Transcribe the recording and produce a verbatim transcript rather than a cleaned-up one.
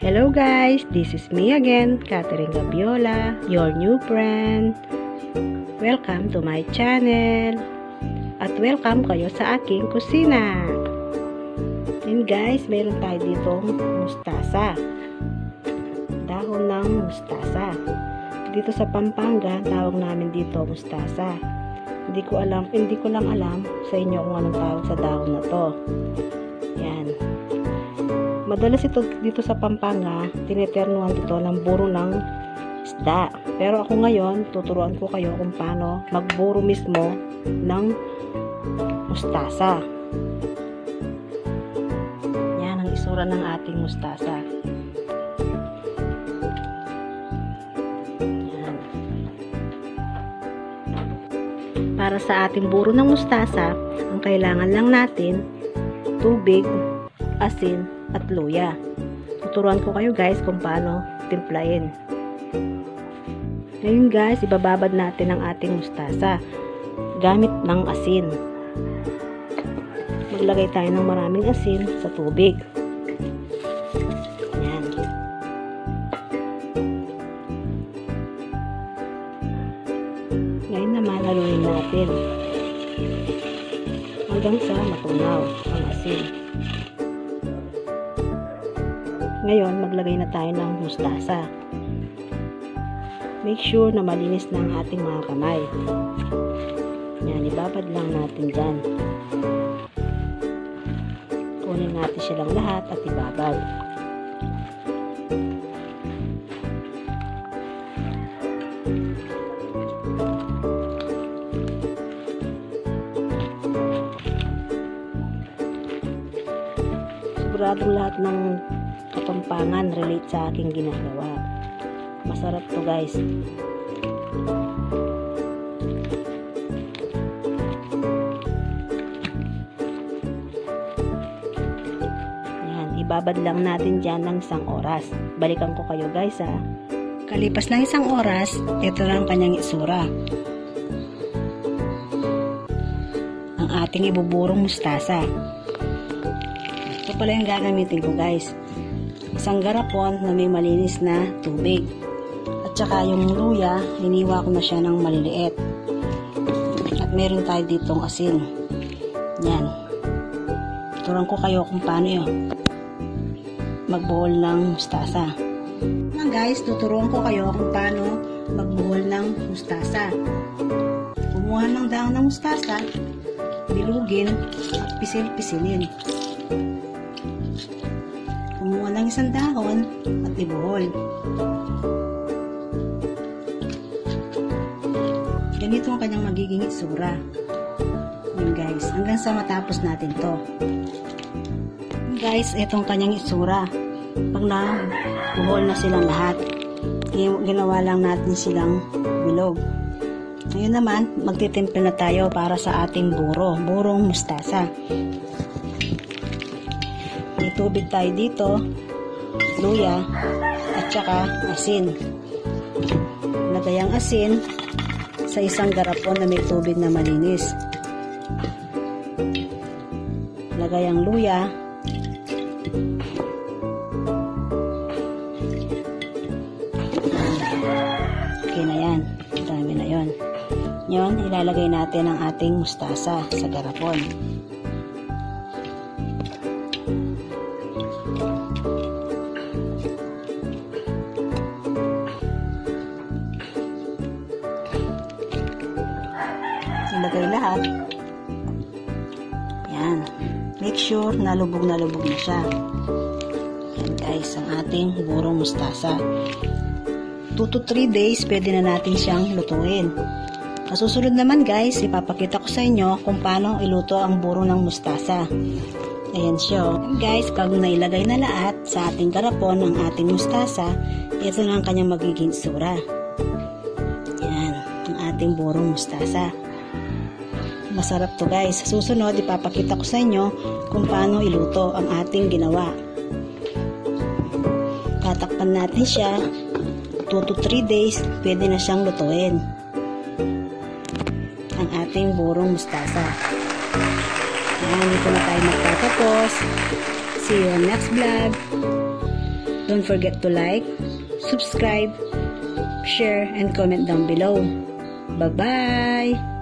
Hello guys, this is me again, Catherine Gabiola, your new friend. Welcome to my channel. At welcome kayo sa aking kusina. And guys, meron tayo ditong mustasa. Dahon ng mustasa. Dito sa Pampanga, tawag namin dito mustasa. Hindi ko alam, hindi ko lang alam sa inyo kung anong tawag sa dahon na to. Yan. Madalas ito dito sa Pampanga, tiniternuhan dito ng buro ng isda. Pero ako ngayon, tuturuan ko kayo kung paano magburo mismo ng mustasa. Yan ang isura ng ating mustasa. Yan. Para sa ating buro ng mustasa, ang kailangan lang natin, tubig, asin, at luya. Tuturuan ko kayo guys kung paano timplahin. Ngayon guys, ibababad natin ang ating mustasa gamit ng asin. Maglagay tayo ng maraming asin sa tubig. Yan. Ngayon naman, haluin natin hanggang sa matunaw ang asin. Ngayon, maglagay na tayo ng mustasa. Make sure na malinis na ang ating mga kamay. Yan, ibabad lang natin dyan. Kunin natin silang lahat at ibabad. Siguradong lahat ng Kapampangan relate sa aking ginagawa. Masarap to guys. Yan, ibabad lang natin dyan ng isang oras. Balikan ko kayo guys ha. Kalipas ng isang oras, ito lang kanyang itsura. Ang ating ibuburong mustasa. Ito pala yung gagamitin ko guys. Isang garapon na may malinis na tubig. At saka yung luya, hiniwa ko na siya ng maliliit. At meron tayo ditong asin. Yan. Turuan ko kayo kung paano yun magbuhol ng mustasa. Yan guys, tuturuan ko kayo kung paano magbuhol ng mustasa. Kumuha ng dahon ng mustasa, bilugin at pisil-pisilin. Kumuha ng isang dahon at ibuhol. Ganito ang kanyang magiging itsura. Yun guys, hanggang sa matapos natin to. Yun guys, itong kanyang itsura. Pag nabuhol na silang lahat, ginawa lang natin silang bilog. Ngayon naman, magtitimple na tayo para sa ating buro, burong mustasa. May tubig tayo dito, luya, at saka asin. Lagay ang asin sa isang garapon na may tubig na malinis. Lagay ang luya. Okay na yan. Dami na yon. Ngayon, ilalagay natin ang ating mustasa sa garapon. Ilagay lahat. Yan. Make sure na lubog na lubog na siya. Yan guys, ang ating burong mustasa. two to three days, pwede na natin siyang lutuin. Masusunod naman guys, ipapakita ko sa inyo kung paano iluto ang buro ng mustasa. Ayan siya. And guys, pag nailagay na lahat sa ating garapon ng ating mustasa, ito na ang kanyang magiging itsura. Yan, ang ating burong mustasa. Masarap to guys. Sa susunod, ipapakita ko sa inyo kung paano iluto ang ating ginawa. Tatakpan natin siya. two to three days, pwede na siyang lutuin. Ang ating burong mustasa. Yan, dito na tayo magtatapos. See you on next vlog. Don't forget to like, subscribe, share, and comment down below. Bye-bye!